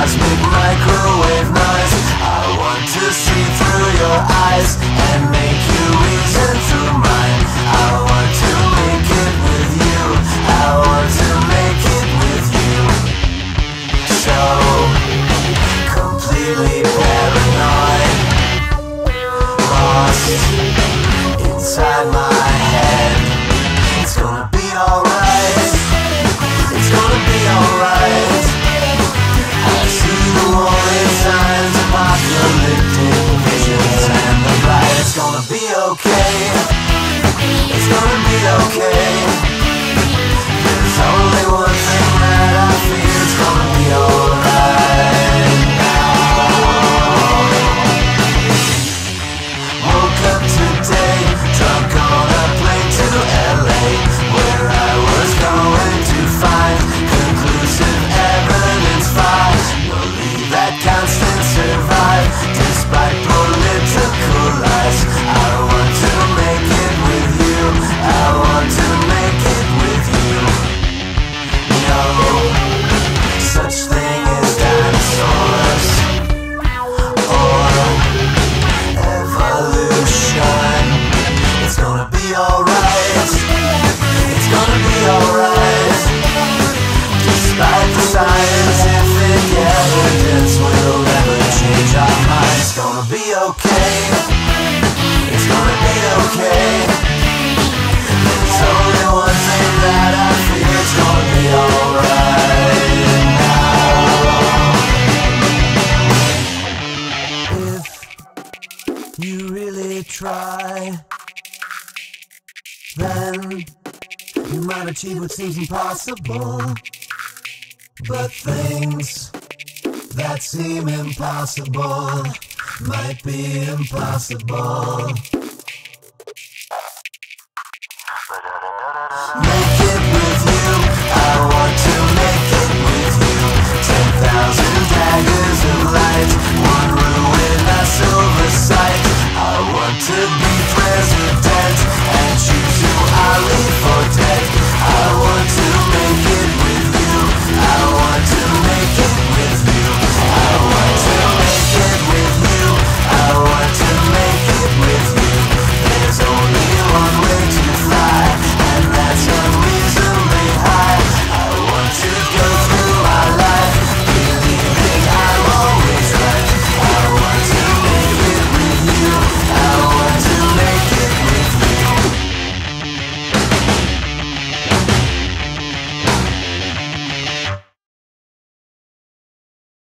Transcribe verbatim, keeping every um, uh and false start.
cosmic microwave noise. I want to see through your eyes and make you reason through mine. I want to make it with you. I want to make it with you. So completely paranoid, lost inside my head. It's gonna be alright. It's gonna be alright. I see the warning signs, apocalyptic visions and the light. It's gonna be okay. It's gonna be okay. There's only one thing that I fear. It's gonna be alright now. Woke up today, drunk on a plane to L A, where I was going to find conclusive evidence. Finally that constant survive, despite political lies. I want to make it with you. I want to make it with you. No such thing as dinosaurs or evolution. It's gonna be alright. It's gonna be alright. Despite the scientific evidence, we'll never change our minds. It's gonna be okay. It's gonna be okay. There's only one thing that I fear. It's gonna be alright now. If you really try, then you might achieve what seems impossible. But things that seem impossible might be impossible.